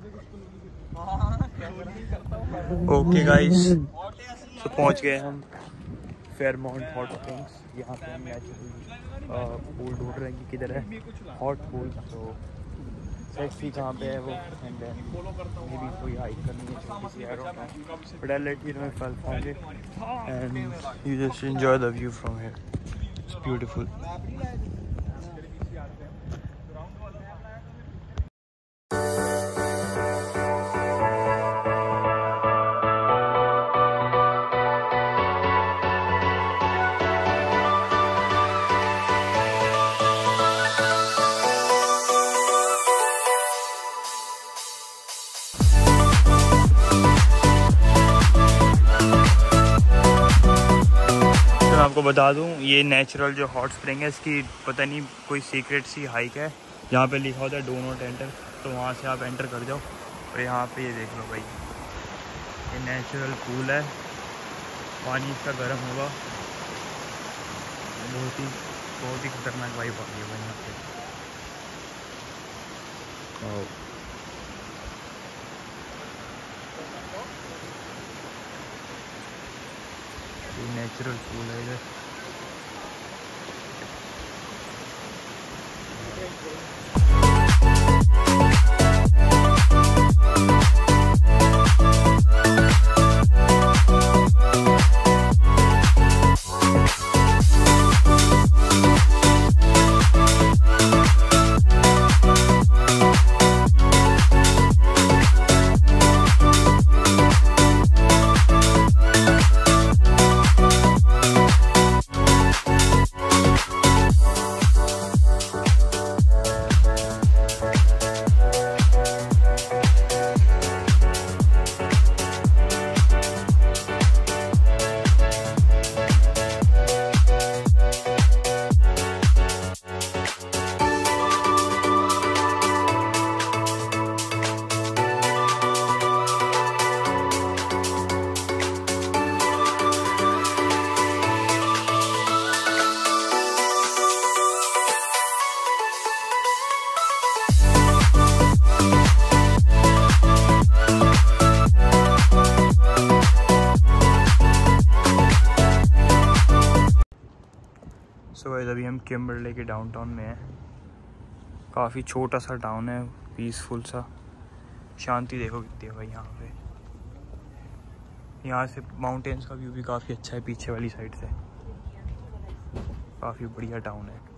Okay guys, तो पहुंच गए हम फेयरमाउंट हॉट स्प्रिंग्स। यहाँ पे हम नेचुरल पूल ढूंढ रहे हैं कि किधर है हॉट पूल। तो टैक्सी कहाँ पे है वो, एंड देन मे बी कोई हाइक करनी है छोटी सी, I don't know, but I let you know if I find it and you just enjoy the view from here, it's beautiful. आपको बता दूं, ये नेचुरल जो हॉट स्प्रिंग है, इसकी पता नहीं कोई सीक्रेट सी हाइक है। यहाँ पे लिखा होता है डू नॉट एंटर, तो वहाँ से आप एंटर कर जाओ। और यहाँ पे ये देख लो भाई, ये नेचुरल पूल है, पानी इसका गर्म होगा, बहुत ही खतरनाक वाइब आ रही है भाई यहाँ पे। नेचुरल पूल है इधर। सो गाइस, अभी हम किम्बरले के डाउनटाउन में हैं। काफ़ी छोटा सा टाउन है, पीसफुल सा, शांति देखो कितनी है भाई यहाँ पे। यहाँ से माउंटेन्स का व्यू भी काफ़ी अच्छा है पीछे वाली साइड से, काफ़ी बढ़िया टाउन है।